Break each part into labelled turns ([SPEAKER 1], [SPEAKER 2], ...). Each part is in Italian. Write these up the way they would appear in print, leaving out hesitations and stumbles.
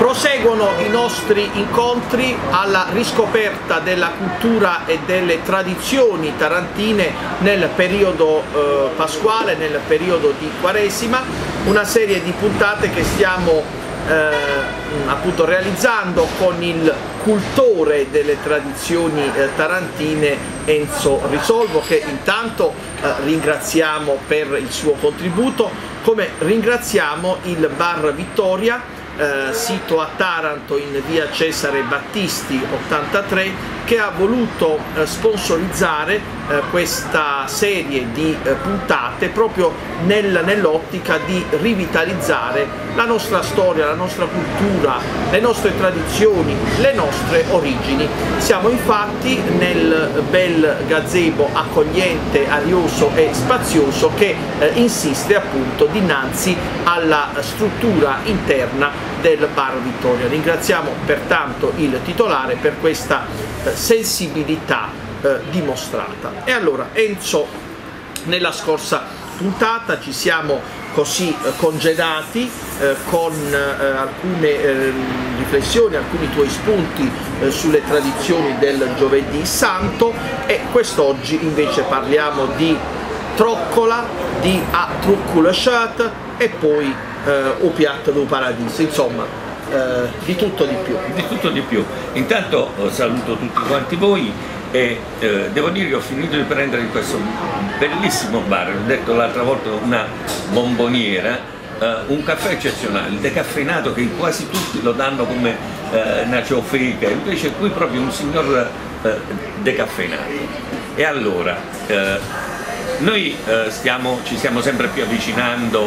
[SPEAKER 1] Proseguono i nostri incontri alla riscoperta della cultura e delle tradizioni tarantine nel periodo pasquale, nel periodo di Quaresima, una serie di puntate che stiamo appunto realizzando con il cultore delle tradizioni tarantine Enzo Risolvo, che intanto ringraziamo per il suo contributo, come ringraziamo il Bar Vittoria, sito a Taranto in via Cesare Battisti 83, che ha voluto sponsorizzare questa serie di puntate proprio nell'ottica di rivitalizzare la nostra storia, la nostra cultura, le nostre tradizioni, le nostre origini. Siamo infatti nel bel gazebo accogliente, arioso e spazioso che insiste appunto dinanzi alla struttura interna del Bar Vittoria. Ringraziamo pertanto il titolare per questa sensibilità dimostrata. E allora Enzo, nella scorsa puntata ci siamo così congedati con alcune riflessioni, alcuni tuoi spunti sulle tradizioni del Giovedì Santo, e quest'oggi invece parliamo di troccola, di a trucculesciat e poi o piatto del paradiso, insomma di tutto di più.
[SPEAKER 2] Di tutto di più. Intanto saluto tutti quanti voi e devo dire che ho finito di prendere in questo bellissimo bar, ho detto l'altra volta una bomboniera, un caffè eccezionale, decaffeinato, che quasi tutti lo danno come una ciofeca, invece qui proprio un signor decaffeinato. E allora, noi ci stiamo sempre più avvicinando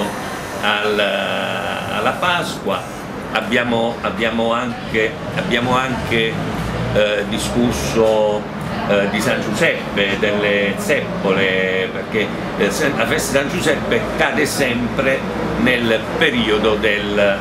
[SPEAKER 2] alla Pasqua, abbiamo anche discusso di San Giuseppe, delle zeppole, perché la festa di San Giuseppe cade sempre nel periodo della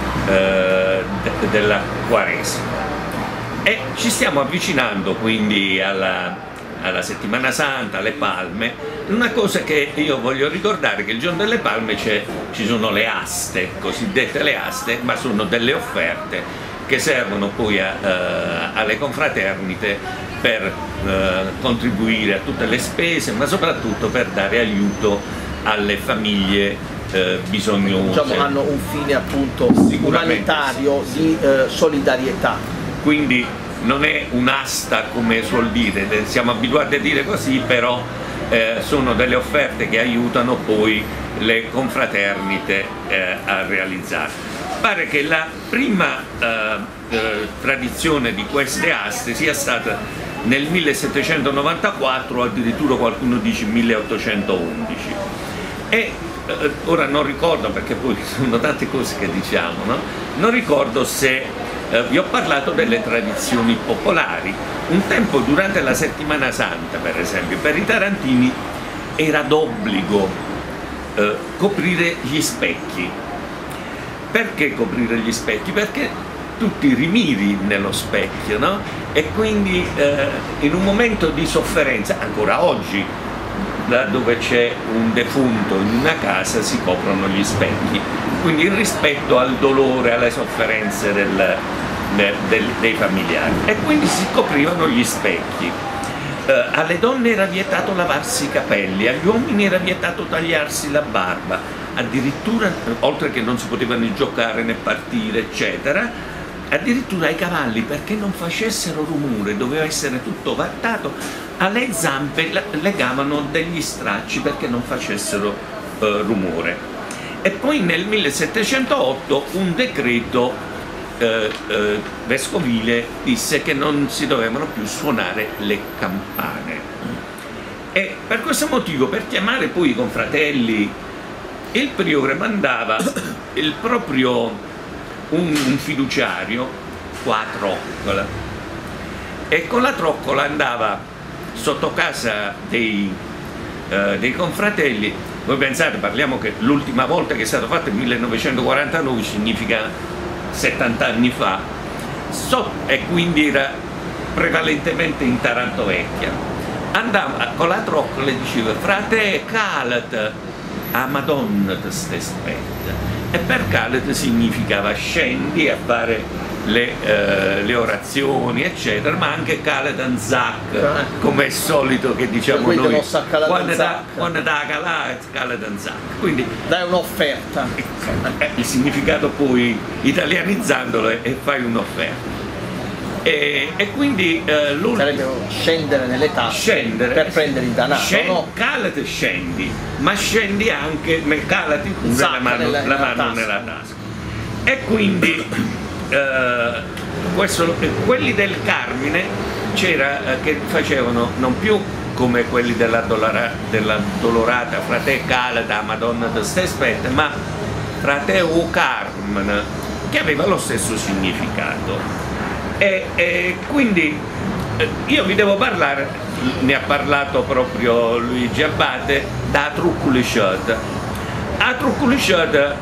[SPEAKER 2] Quaresima, e ci stiamo avvicinando quindi alla Settimana Santa, alle Palme. Una cosa che io voglio ricordare è che il giorno delle Palme ci sono le aste, cosiddette le aste, ma sono delle offerte che servono poi alle confraternite per contribuire a tutte le spese, ma soprattutto per dare aiuto alle famiglie bisognose.
[SPEAKER 1] Diciamo, hanno un fine appunto umanitario, sì, di solidarietà.
[SPEAKER 2] Quindi non è un'asta come suol dire, siamo abituati a dire così, però sono delle offerte che aiutano poi le confraternite a realizzare. Pare che la prima tradizione di queste aste sia stata nel 1794, addirittura qualcuno dice 1811. E ora non ricordo, perché poi sono tante cose che diciamo, no? Non ricordo se vi ho parlato delle tradizioni popolari. Un tempo durante la Settimana Santa, per esempio, per i tarantini era d'obbligo coprire gli specchi. Perché coprire gli specchi? Perché tu ti rimiri nello specchio, no? E quindi in un momento di sofferenza, ancora oggi, là dove c'è un defunto in una casa si coprono gli specchi, quindi il rispetto al dolore, alle sofferenze dei familiari, e quindi si coprivano gli specchi. Alle donne era vietato lavarsi i capelli, agli uomini era vietato tagliarsi la barba, addirittura, oltre che non si potevano giocare né partire eccetera, addirittura ai cavalli, perché non facessero rumore, doveva essere tutto vattato, alle zampe legavano degli stracci perché non facessero rumore. E poi nel 1708 un decreto vescovile disse che non si dovevano più suonare le campane, e per questo motivo, per chiamare poi i confratelli, il priore mandava un fiduciario con la troccola, e con la troccola andava sotto casa dei confratelli. Voi pensate, parliamo che l'ultima volta che è stato fatto è 1949, significa 70 anni fa, e quindi era prevalentemente in Taranto Vecchia. Andava con la troccola e diceva: frate, calata, a Madonna te ste aspetta. e per Khaled significava scendi a fare le orazioni eccetera, ma anche Khaled and Zak, come è solito che diciamo noi, quando da Khaled and Zak, quindi
[SPEAKER 1] dai un'offerta,
[SPEAKER 2] il significato poi italianizzandolo è fai un'offerta. E quindi
[SPEAKER 1] sarebbe scendere nelle tasche per prendere il denaro, no?
[SPEAKER 2] Khaled scendi, ma scendi anche nel Khaled la mano nella tasca. E quindi quelli del Carmine c'era che facevano non più come quelli della Dolorata, frate Khaled, Madonna de ste spette, ma frate o Carmen, che aveva lo stesso significato. E quindi io vi devo parlare, ne ha parlato proprio Luigi Abate, da Trucculisciot. A Trucculisciot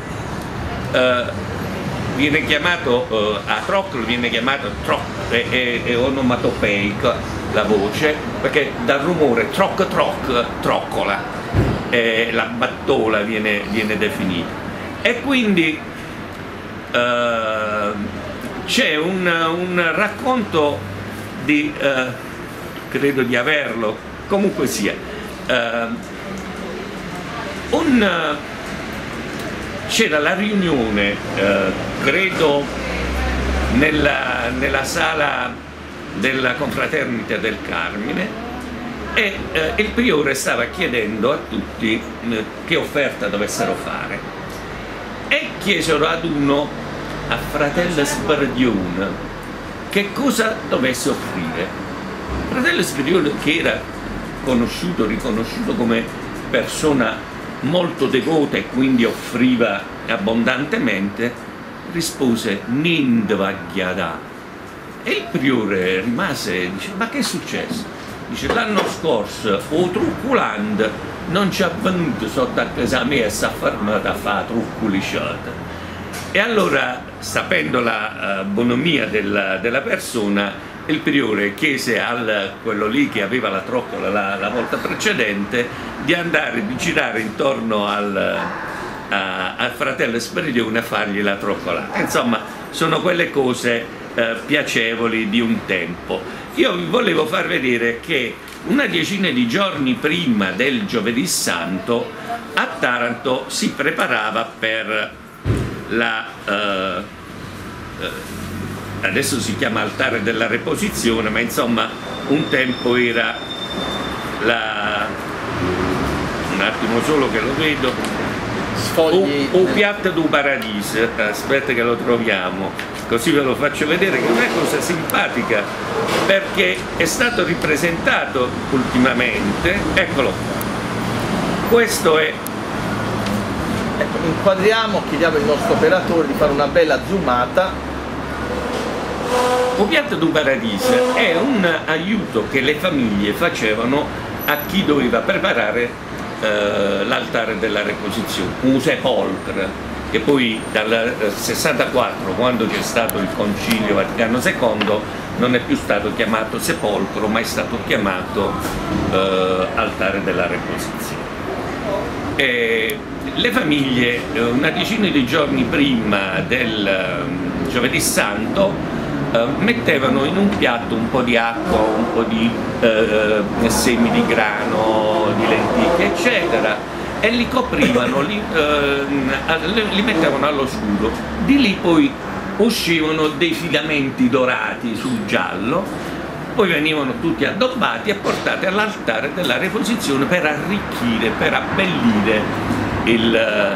[SPEAKER 2] viene chiamato, a Troclo viene chiamato è onomatopeica la voce, perché dal rumore troc troccola, la battola viene definita. E quindi c'è un racconto di, credo di averlo, comunque sia, c'era la riunione, credo, nella sala della confraternita del Carmine, e il priore stava chiedendo a tutti che offerta dovessero fare, e chiesero ad uno, a fratello Sbardione, che cosa dovesse offrire. Fratello Sbardione, che era riconosciuto come persona molto devota e quindi offriva abbondantemente, rispose Nindvaghiada. E il priore rimase e dice: ma che è successo? Dice: l'anno scorso o Trucculand non ci ha venuto sotto a casa mia e si è fermato a fare Trucculisciot. E allora, sapendo la bonomia della persona, il priore chiese a quello lì che aveva la troccola la volta precedente di girare intorno al fratello Sbariglione a fargli la troccolata. Insomma, sono quelle cose piacevoli di un tempo. Io vi volevo far vedere che una decina di giorni prima del Giovedì Santo a Taranto si preparava per adesso si chiama altare della Reposizione, ma insomma un tempo era un attimo solo che lo vedo, o Piazza du Paradiso, aspetta che lo troviamo, così ve lo faccio vedere, che è una cosa simpatica, perché è stato ripresentato ultimamente, eccolo, questo è.
[SPEAKER 1] Ecco, inquadriamo, chiediamo al nostro operatore di fare una bella zoomata.
[SPEAKER 2] O Piazza du Paradiso è un aiuto che le famiglie facevano a chi doveva preparare l'altare della Reposizione, un sepolcro, che poi dal 64, quando c'è stato il Concilio Vaticano II, non è più stato chiamato sepolcro, ma è stato chiamato altare della Reposizione. E le famiglie, una decina di giorni prima del Giovedì Santo, mettevano in un piatto un po' di acqua, un po' di semi di grano, di lenticchie, eccetera, e li coprivano, li mettevano all'oscuro. Di lì poi uscivano dei filamenti dorati sul giallo, poi venivano tutti addobbati e portati all'altare della Reposizione per arricchire, per abbellire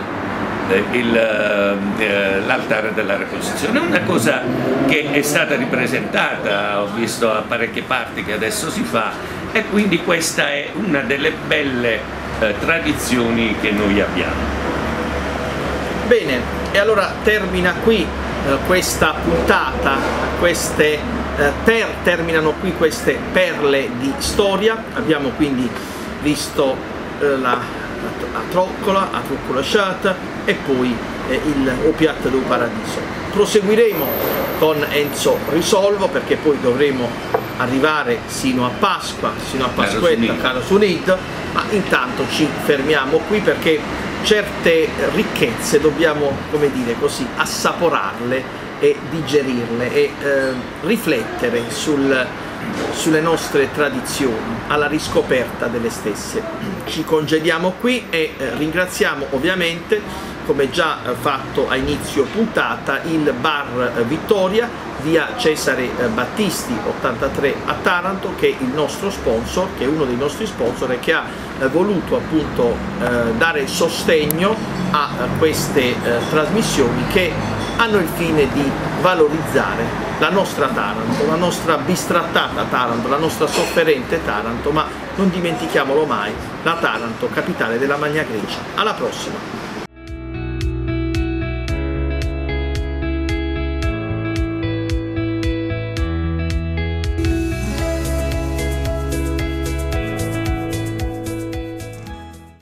[SPEAKER 2] l'altare della Reposizione. È una cosa che è stata ripresentata, ho visto a parecchie parti che adesso si fa, e quindi questa è una delle belle tradizioni che noi abbiamo.
[SPEAKER 1] Bene, e allora termina qui questa puntata, terminano qui queste perle di storia. Abbiamo quindi visto la troccola, a Trucculisciot e poi il Piazza du Paradiso. Proseguiremo con Enzo Risolvo, perché poi dovremo arrivare sino a Pasqua, sino a Pasquetta, Caros Unit, ma intanto ci fermiamo qui perché certe ricchezze dobbiamo, come dire così, assaporarle e digerirle e riflettere sulle nostre tradizioni, alla riscoperta delle stesse. Ci congediamo qui e ringraziamo ovviamente, come già fatto a inizio puntata, il Bar Vittoria, via Cesare Battisti 83 a Taranto, che è il nostro sponsor, che è uno dei nostri sponsor e che ha voluto appunto dare sostegno a queste trasmissioni che hanno il fine di valorizzare la nostra Taranto, la nostra bistrattata Taranto, la nostra sofferente Taranto, ma non dimentichiamolo mai, la Taranto, capitale della Magna Grecia. Alla prossima!